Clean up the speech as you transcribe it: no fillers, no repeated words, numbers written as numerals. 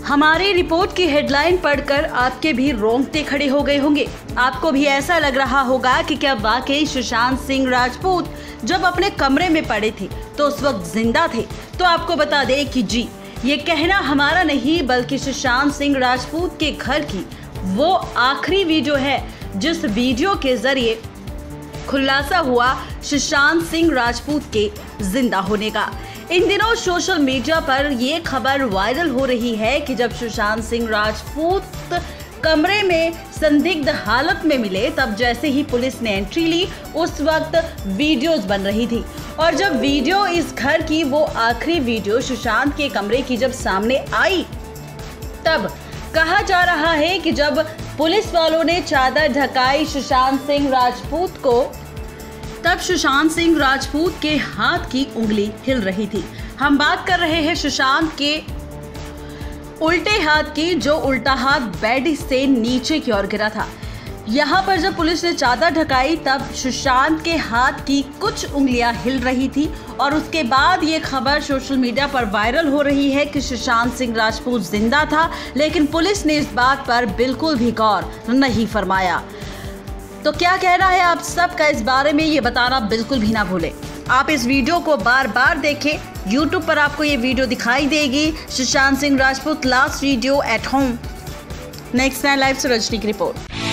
हमारी रिपोर्ट की हेडलाइन पढ़कर आपके भी रोंगटे खड़े हो गए होंगे। आपको भी ऐसा लग रहा होगा कि क्या वाकई सुशांत सिंह राजपूत जब अपने कमरे में पड़े थे तो उस वक्त जिंदा थे। तो आपको बता दें कि जी, ये कहना हमारा नहीं बल्कि सुशांत सिंह राजपूत के घर की वो आखिरी वीडियो है जिस वीडियो के जरिए खुलासा हुआ सुशांत सिंह राजपूत के जिंदा होने का। इन दिनों सोशल मीडिया पर ये खबर वायरल हो रही है कि जब सुशांत सिंह राजपूत कमरे में संदिग्ध हालत में मिले, तब जैसे ही पुलिस ने एंट्री ली उस वक्त वीडियोस बन रही थी। और जब वीडियो इस घर की वो आखिरी वीडियो सुशांत के कमरे की जब सामने आई, तब कहा जा रहा है कि जब पुलिस वालों ने चादर ढकाई सुशांत सिंह राजपूत को, तब सुशांत सिंह राजपूत के हाथ की उंगली हिल रही थी। हम बात कर रहे हैं सुशांत के उल्टे हाथ की, जो उल्टा हाथ बेड से नीचे की ओर गिरा था। यहाँ पर जब पुलिस ने चादर ढकाई तब सुशांत के हाथ की कुछ उंगलियां हिल रही थी और उसके बाद ये खबर सोशल मीडिया पर वायरल हो रही है कि सुशांत सिंह राजपूत जिंदा था, लेकिन पुलिस ने इस बात पर बिल्कुल भी गौर नहीं फरमाया। तो क्या कहना है आप सबका इस बारे में, ये बताना बिल्कुल भी ना भूलें। आप इस वीडियो को बार बार देखें, YouTube पर आपको ये वीडियो दिखाई देगी। Sushant Singh Rajput last video at home. Next 9 live से रजनी की रिपोर्ट।